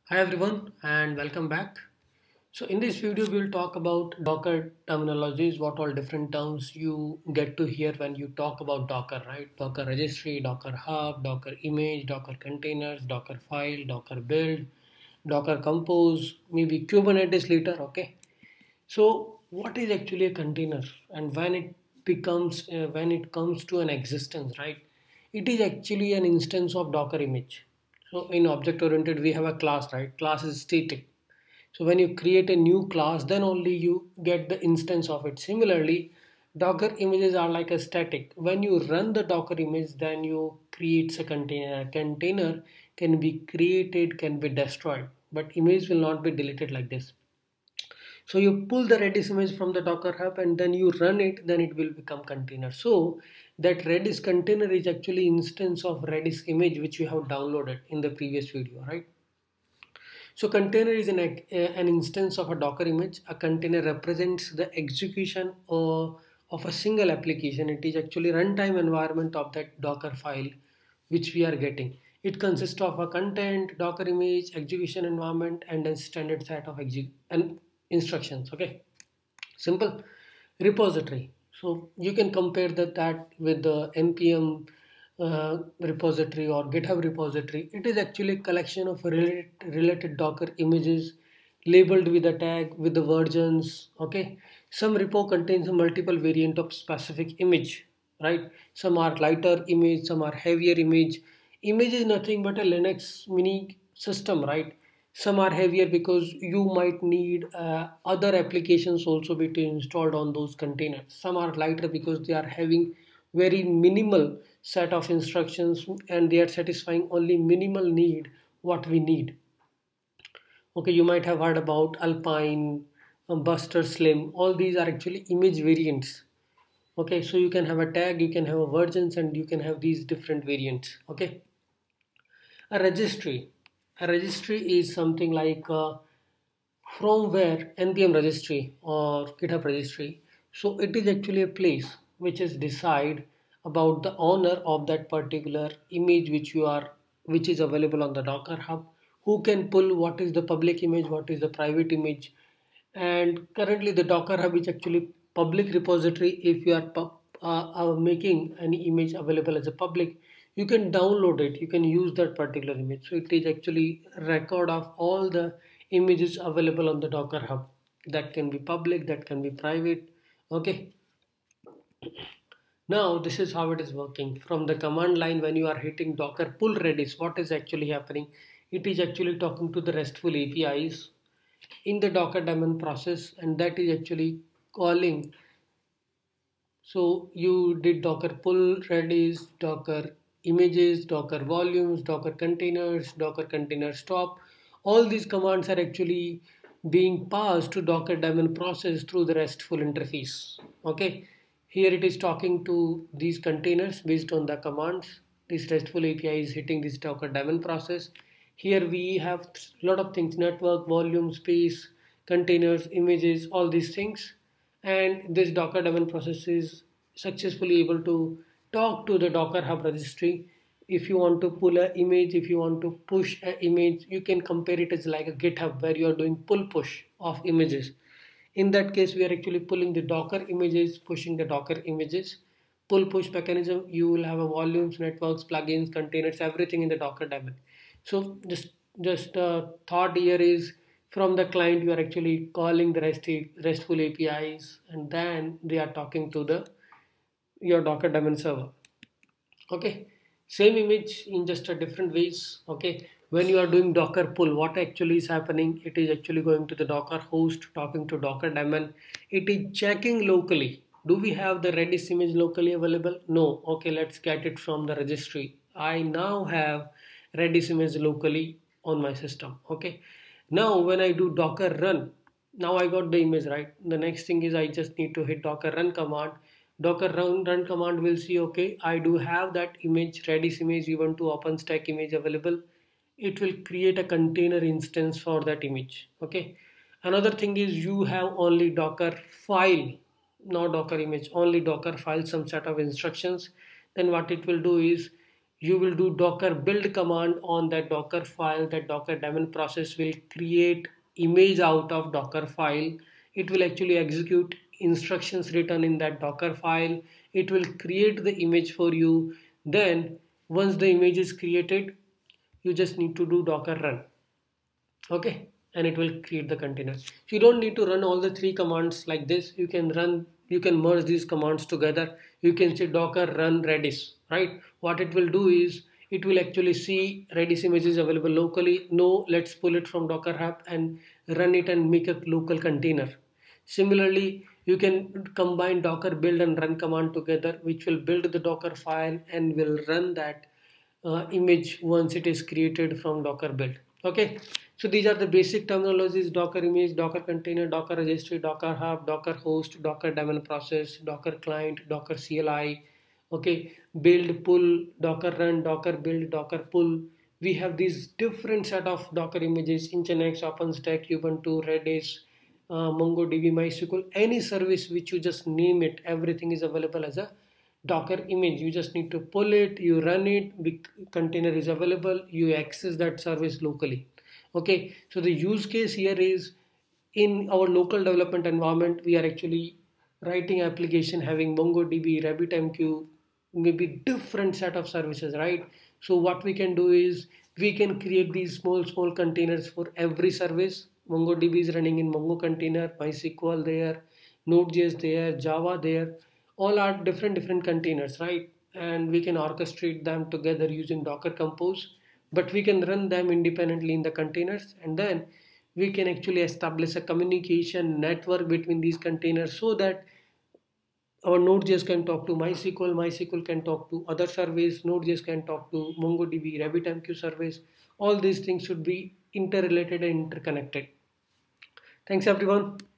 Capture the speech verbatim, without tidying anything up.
Hi everyone and welcome back. So in this video we will talk about Docker terminologies, what all different terms you get to hear when you talk about Docker, right? Docker registry, Docker hub, Docker image, Docker containers, Docker file, Docker build, Docker compose, maybe Kubernetes later, okay? So what is actually a container and when it becomes, uh, when it comes to an existence, right? It is actually an instance of Docker image. So in object oriented, we have a class, right? Class is static. So when you create a new class, then only you get the instance of it. Similarly, Docker images are like a static. When you run the Docker image, then you create a container. A container can be created, can be destroyed, but image will not be deleted like this. So you pull the Redis image from the Docker Hub and then you run it, then it will become container. So that Redis container is actually instance of Redis image which you have downloaded in the previous video, right? So container is an, an instance of a Docker image. A container represents the execution or of a single application. It is actually runtime environment of that Docker file which we are getting. It consists of a content, Docker image, execution environment, and a standard set of exec and instructions. Okay, simple. Repository. So you can compare that, that with the npm uh, repository or GitHub repository. It is actually a collection of related, related Docker images labeled with a tag with the versions. Okay, some repo contains a multiple variant of specific image, right? Some are lighter image, some are heavier image. Image is nothing but a Linux mini system, right? Some are heavier because you might need uh, other applications also be to installed on those containers. Some are lighter because they are having very minimal set of instructions and they are satisfying only minimal need what we need. Okay, you might have heard about Alpine, um, Buster Slim. All these are actually image variants. Okay, so you can have a tag, you can have a versions, and you can have these different variants. Okay, a registry. A registry is something like uh, from where npm registry or GitHub registry. So it is actually a place which is decide about the owner of that particular image which you are which is available on the Docker Hub, who can pull what is the public image, what is the private image. And currently the Docker Hub is actually public repository. If you are pub, uh, uh, making any image available as a public, you can download it, you can use that particular image. So it is actually a record of all the images available on the Docker Hub. That can be public, that can be private. Okay, now this is how it is working. From the command line, when you are hitting Docker pull Redis, what is actually happening? It is actually talking to the RESTful A P Is in the Docker daemon process, and that is actually calling. So you did Docker pull Redis, Docker images, Docker volumes, Docker containers, Docker container stop. All these commands are actually being passed to Docker daemon process through the RESTful interface. Okay, here it is talking to these containers based on the commands. This RESTful A P I is hitting this Docker daemon process. Here we have a lot of things: network, volume, space, containers, images, all these things. And this Docker daemon process is successfully able to talk to the Docker Hub registry. If you want to pull an image, if you want to push an image, you can compare it as like a GitHub where you are doing pull push of images. In that case, we are actually pulling the Docker images, pushing the Docker images. Pull push mechanism, you will have a volumes, networks, plugins, containers, everything in the Docker daemon. So just just uh, thought here is from the client you are actually calling the REST, RESTful A P Is, and then they are talking to the your Docker daemon server. Okay, same image in just a different ways. Okay, when you are doing Docker pull, what actually is happening? It is actually going to the Docker host, talking to Docker daemon. It is checking locally. Do we have the Redis image locally available? No. Okay, let's get it from the registry. I now have Redis image locally on my system. Okay, now when I do Docker run, now I got the image, right? The next thing is I just need to hit Docker run command. Docker run, run command will see, okay, I do have that image, Redis image, even to OpenStack image available. It will create a container instance for that image. Okay, another thing is you have only Docker file, not Docker image, only Docker file, some set of instructions. Then what it will do is You will do docker build command on that docker file. That docker daemon process will create image out of docker file. It will actually execute instructions written in that docker file. It will create the image for you. Then once the image is created, you just need to do docker run. Okay, and it will create the container. You don't need to run all the three commands like this. You can run, you can merge these commands together. You can say docker run redis, right? What it will do is it will actually see redis images available locally. No, let's pull it from docker hub and run it and make a local container. Similarly, you can combine docker build and run command together, which will build the docker file and will run that uh, image once it is created from docker build. Okay, so these are the basic terminologies: docker image, docker container, docker registry, docker hub, docker host, docker daemon process, docker client, docker C L I. Okay, build, pull, docker run, docker build, docker pull. We have these different set of docker images: Nginx, OpenStack, Ubuntu, Redis, uh, MongoDB, MySQL, any service which you just name it, everything is available as a docker image. You just need to pull it, you run it, the container is available, you access that service locally. Okay, so the use case here is in our local development environment, we are actually writing application having MongoDB, RabbitMQ, maybe different set of services, right? So what we can do is we can create these small small containers for every service. MongoDB is running in Mongo container, MySQL there, Node.js there, Java there, all are different different containers, right? And we can orchestrate them together using Docker Compose, but we can run them independently in the containers, and then we can actually establish a communication network between these containers so that our Node.js can talk to MySQL, MySQL can talk to other service, Node.js can talk to MongoDB, RabbitMQ service. All these things should be interrelated and interconnected. Thanks everyone.